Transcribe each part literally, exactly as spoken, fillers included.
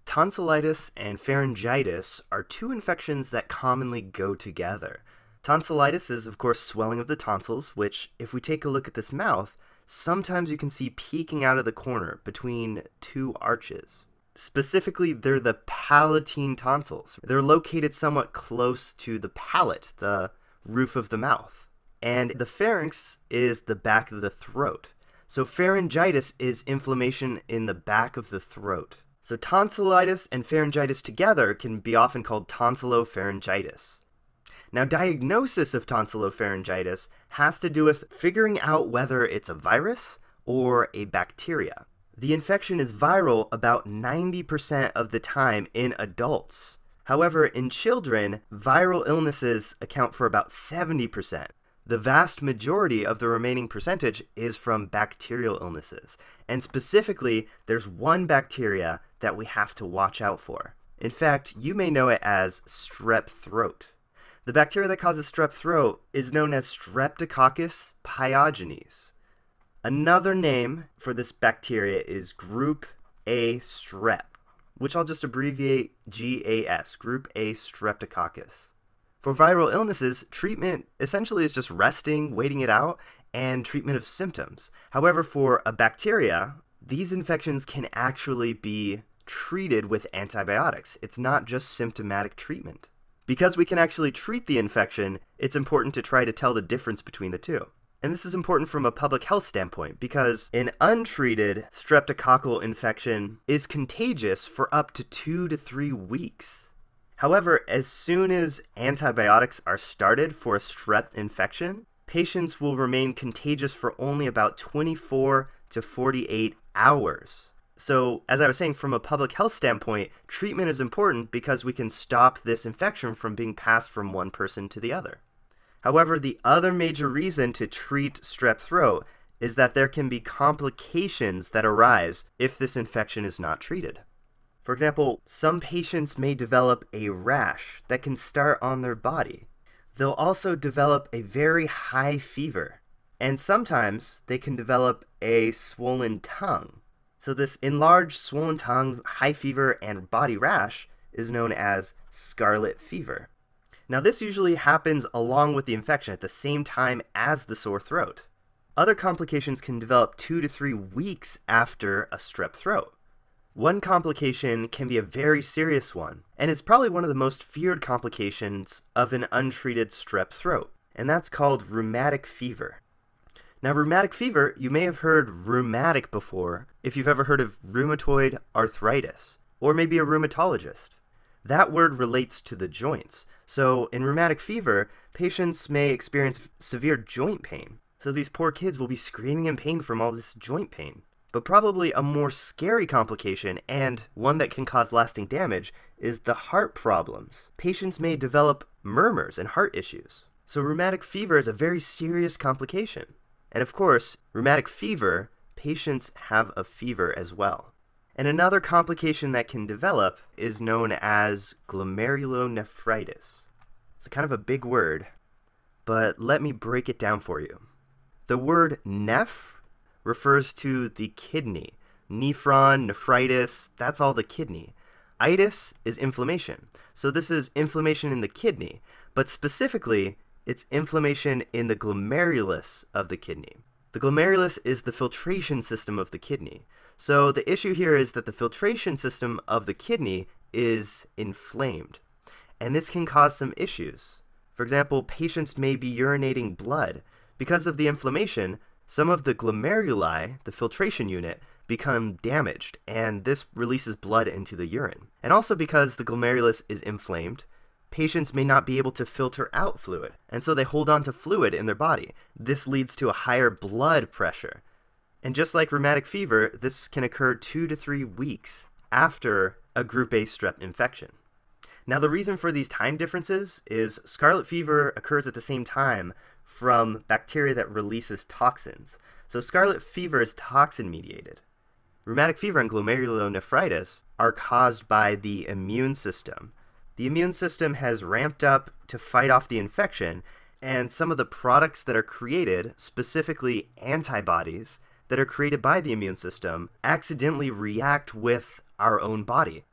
Tonsillitis and pharyngitis are two infections that commonly go together. Tonsillitis is, of course, swelling of the tonsils, which, if we take a look at this mouth, sometimes you can see peeking out of the corner between two arches. Specifically, they're the palatine tonsils. They're located somewhat close to the palate, the roof of the mouth. And the pharynx is the back of the throat. So pharyngitis is inflammation in the back of the throat. So tonsillitis and pharyngitis together can be often called Tonsillopharyngitis. Now, diagnosis of Tonsillopharyngitis has to do with figuring out whether it's a virus or a bacteria. The infection is viral about ninety percent of the time in adults. However, in children, viral illnesses account for about seventy percent. The vast majority of the remaining percentage is from bacterial illnesses. And specifically, there's one bacteria that we have to watch out for. In fact, you may know it as strep throat. The bacteria that causes strep throat is known as Streptococcus pyogenes. Another name for this bacteria is Group A strep, which I'll just abbreviate G A S, Group A Streptococcus. For viral illnesses, treatment essentially is just resting, waiting it out, and treatment of symptoms. However, for a bacteria, these infections can actually be treated with antibiotics. It's not just symptomatic treatment. Because we can actually treat the infection, it's important to try to tell the difference between the two. And this is important from a public health standpoint because an untreated streptococcal infection is contagious for up to two to three weeks. However, as soon as antibiotics are started for a strep infection, patients will remain contagious for only about twenty-four to forty-eight hours. So, as I was saying, from a public health standpoint, treatment is important because we can stop this infection from being passed from one person to the other. However, the other major reason to treat strep throat is that there can be complications that arise if this infection is not treated. For example, some patients may develop a rash that can start on their body. They'll also develop a very high fever, and sometimes they can develop a swollen tongue. So this enlarged swollen tongue, high fever, and body rash is known as scarlet fever. Now, this usually happens along with the infection at the same time as the sore throat. Other complications can develop two to three weeks after a strep throat. One complication can be a very serious one, and it's probably one of the most feared complications of an untreated strep throat, and that's called rheumatic fever. Now, rheumatic fever, you may have heard rheumatic before if you've ever heard of rheumatoid arthritis, or maybe a rheumatologist. That word relates to the joints. So in rheumatic fever, patients may experience severe joint pain. So these poor kids will be screaming in pain from all this joint pain. But probably a more scary complication, and one that can cause lasting damage, is the heart problems. Patients may develop murmurs and heart issues. So rheumatic fever is a very serious complication. And of course, rheumatic fever, patients have a fever as well. And another complication that can develop is known as glomerulonephritis. It's kind of a big word, but let me break it down for you. The word neph refers to the kidney. Nephron, nephritis, that's all the kidney. Itis is inflammation. So this is inflammation in the kidney, but specifically, it's inflammation in the glomerulus of the kidney. The glomerulus is the filtration system of the kidney. So the issue here is that the filtration system of the kidney is inflamed, and this can cause some issues. For example, patients may be urinating blood. Because of the inflammation, some of the glomeruli, the filtration unit, become damaged, and this releases blood into the urine. And also because the glomerulus is inflamed, patients may not be able to filter out fluid, and so they hold on to fluid in their body. This leads to a higher blood pressure. And just like rheumatic fever, this can occur two to three weeks after a group A strep infection. Now, the reason for these time differences is scarlet fever occurs at the same time from bacteria that releases toxins. So scarlet fever is toxin mediated. Rheumatic fever and glomerulonephritis are caused by the immune system. The immune system has ramped up to fight off the infection, and some of the products that are created, specifically antibodies that are created by the immune system, accidentally react with our own body.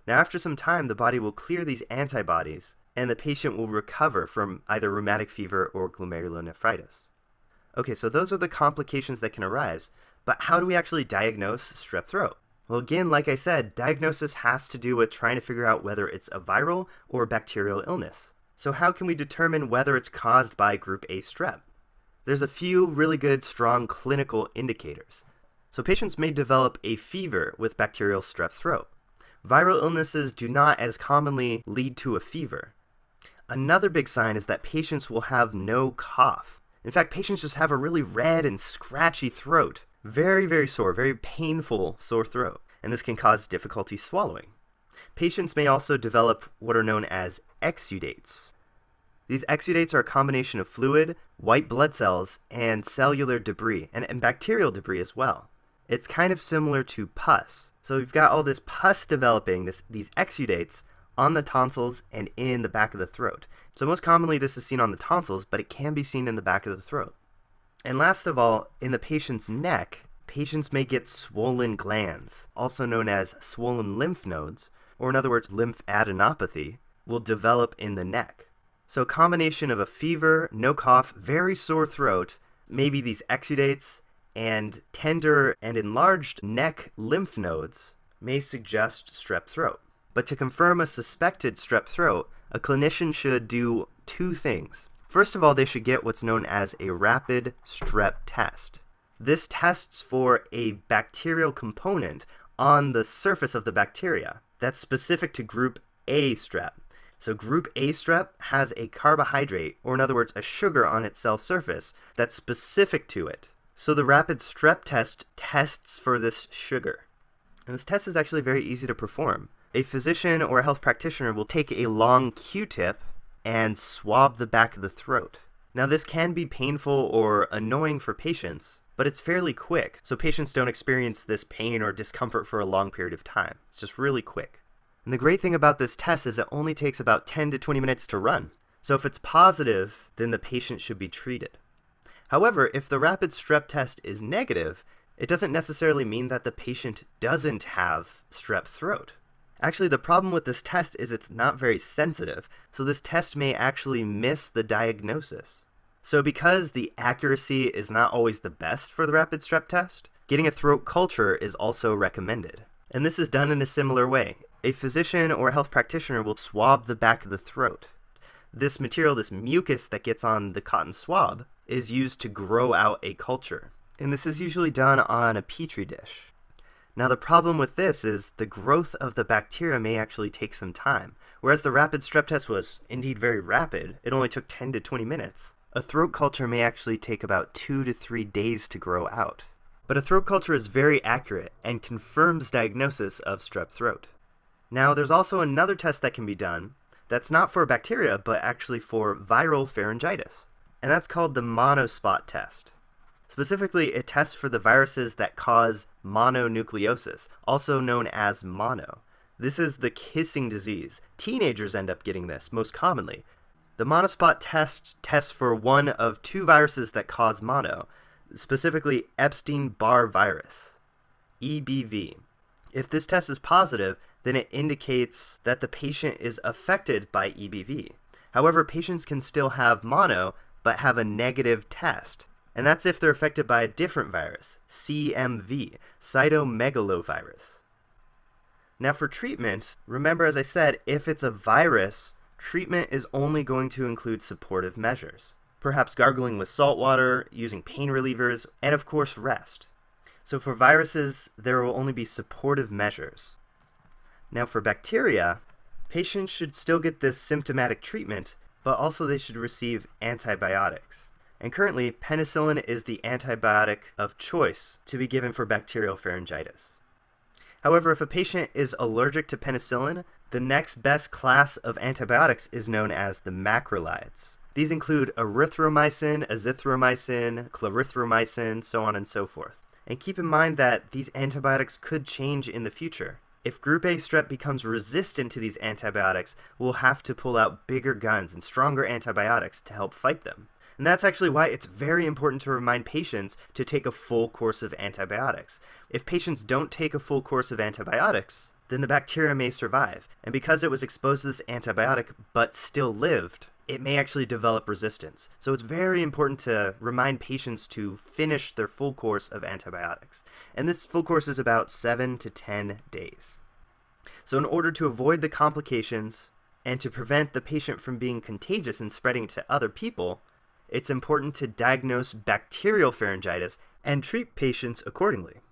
Now, after some time, the body will clear these antibodies, and the patient will recover from either rheumatic fever or glomerulonephritis. Okay, so those are the complications that can arise, but how do we actually diagnose strep throat? Well, again, like I said, diagnosis has to do with trying to figure out whether it's a viral or bacterial illness. So how can we determine whether it's caused by group A strep? There's a few really good, strong clinical indicators. So patients may develop a fever with bacterial strep throat. Viral illnesses do not as commonly lead to a fever. Another big sign is that patients will have no cough. In fact, patients just have a really red and scratchy throat. Very, very sore, very painful sore throat, and this can cause difficulty swallowing. Patients may also develop what are known as exudates. These exudates are a combination of fluid, white blood cells, and cellular debris, and, and bacterial debris as well. It's kind of similar to pus. So we've got all this pus developing, this, these exudates, on the tonsils and in the back of the throat. So most commonly this is seen on the tonsils, but it can be seen in the back of the throat. And last of all, in the patient's neck, patients may get swollen glands, also known as swollen lymph nodes, or in other words, lymphadenopathy, will develop in the neck. So a combination of a fever, no cough, very sore throat, maybe these exudates, and tender and enlarged neck lymph nodes may suggest strep throat. But to confirm a suspected strep throat, a clinician should do two things. First of all, they should get what's known as a rapid strep test. This tests for a bacterial component on the surface of the bacteria that's specific to group A strep. So group A strep has a carbohydrate, or in other words, a sugar on its cell surface that's specific to it. So the rapid strep test tests for this sugar. And this test is actually very easy to perform. A physician or a health practitioner will take a long Q-tip and swab the back of the throat. Now this can be painful or annoying for patients, but it's fairly quick, so patients don't experience this pain or discomfort for a long period of time. It's just really quick. And the great thing about this test is it only takes about ten to twenty minutes to run. So if it's positive, then the patient should be treated. However, if the rapid strep test is negative, it doesn't necessarily mean that the patient doesn't have strep throat. Actually, the problem with this test is it's not very sensitive, so this test may actually miss the diagnosis. So because the accuracy is not always the best for the rapid strep test, getting a throat culture is also recommended. And this is done in a similar way. A physician or a health practitioner will swab the back of the throat. This material, this mucus that gets on the cotton swab, is used to grow out a culture. And this is usually done on a petri dish. Now the problem with this is the growth of the bacteria may actually take some time. Whereas the rapid strep test was indeed very rapid, it only took ten to twenty minutes. A throat culture may actually take about two to three days to grow out. But a throat culture is very accurate and confirms diagnosis of strep throat. Now there's also another test that can be done that's not for bacteria, but actually for viral pharyngitis. And that's called the monospot test. Specifically, it tests for the viruses that cause mononucleosis, also known as mono. This is the kissing disease. Teenagers end up getting this most commonly. The monospot test tests for one of two viruses that cause mono, specifically Epstein-Barr virus, E B V. If this test is positive, then it indicates that the patient is affected by E B V. However, patients can still have mono, but have a negative test. And that's if they're affected by a different virus, C M V, cytomegalovirus. Now for treatment, remember as I said, if it's a virus, treatment is only going to include supportive measures. Perhaps gargling with salt water, using pain relievers, and of course rest. So for viruses, there will only be supportive measures. Now for bacteria, patients should still get this symptomatic treatment, but also they should receive antibiotics. And currently, penicillin is the antibiotic of choice to be given for bacterial pharyngitis. However, if a patient is allergic to penicillin, the next best class of antibiotics is known as the macrolides. These include erythromycin, azithromycin, clarithromycin, so on and so forth. And keep in mind that these antibiotics could change in the future. If group A strep becomes resistant to these antibiotics, we'll have to pull out bigger guns and stronger antibiotics to help fight them. And that's actually why it's very important to remind patients to take a full course of antibiotics. If patients don't take a full course of antibiotics, then the bacteria may survive. And because it was exposed to this antibiotic but still lived, it may actually develop resistance. So it's very important to remind patients to finish their full course of antibiotics. And this full course is about seven to ten days. So in order to avoid the complications and to prevent the patient from being contagious and spreading to other people, it's important to diagnose bacterial pharyngitis and treat patients accordingly.